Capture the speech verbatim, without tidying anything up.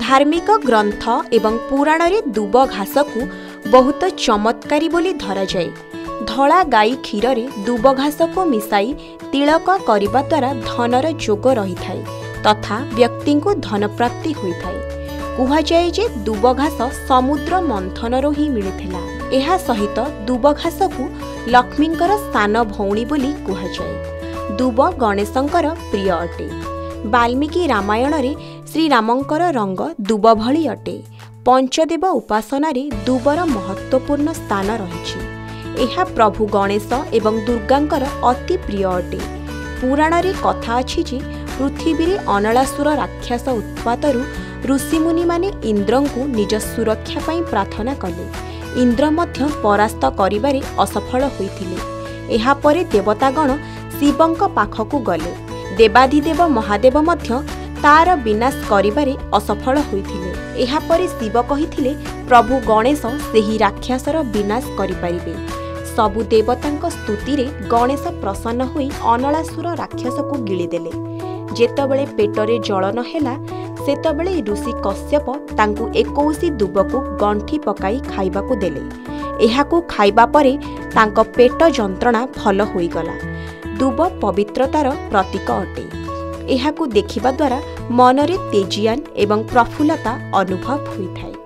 धार्मिक ग्रंथ एवं पुराण रे दुब घास को बहुत चमत्कारी बोली धरा जाए। धला गाई क्षीर रे दुब घास को मिसाई तिलक करिबा द्वारा धनर जोग रही थाए तथा व्यक्ति को धन प्राप्ति होइथाए। कुहा जाए जे दुब घास समुद्र मंथनरो ही मिलिथिला। एहा सहित दुब घास को लक्ष्मींकर सान भौणी बोली कुहा जाए। दुब गणेशंकर प्रिय अटे। वाल्मीकि रामायण रे श्री रामंकर रंग दुब भली अटे। पंचदेव उपासना रे दुबर महत्वपूर्ण स्थान रहिछि। एहा प्रभु गणेश एवं दुर्गांकर अति प्रिय अटे। पुराण रे कथा अछि जे पृथ्वी रे अनलासुर राक्षस उत्पातरु ऋषिमुनि माने इंद्र को निज सुरक्षा पाई प्रार्थना कले। इंद्र मध्य परास्त करिबारे असफल होइथिले। एहा परे देवतागण शिवंक पाखकु गले। देवाधिदेव महादेव मध्य तार विनाश करिबारे असफल होइथिले। एहा परे शिव कहिथिले प्रभु गणेश सेही राक्षसर विनाश करिपारिबे। सबु देवतांक स्तुति रे गणेश प्रसन्न होई अनलासुर राक्षस को गिळिदेले। जेतबेले पेटरे जल न हेला सेतबेले ऋषि कश्यप तांकु एकोइसी दुबकु गंठी पकाई खाइबाकु देले। एहाकु खाइबा परे तांक पेट जंत्रणा भल होइगला। दुब पवित्रतार प्रतीक अटे। एहाकु देखिबा द्वारा मनरे तेजियान एवं प्रफुल्लता अनुभव होइथाए।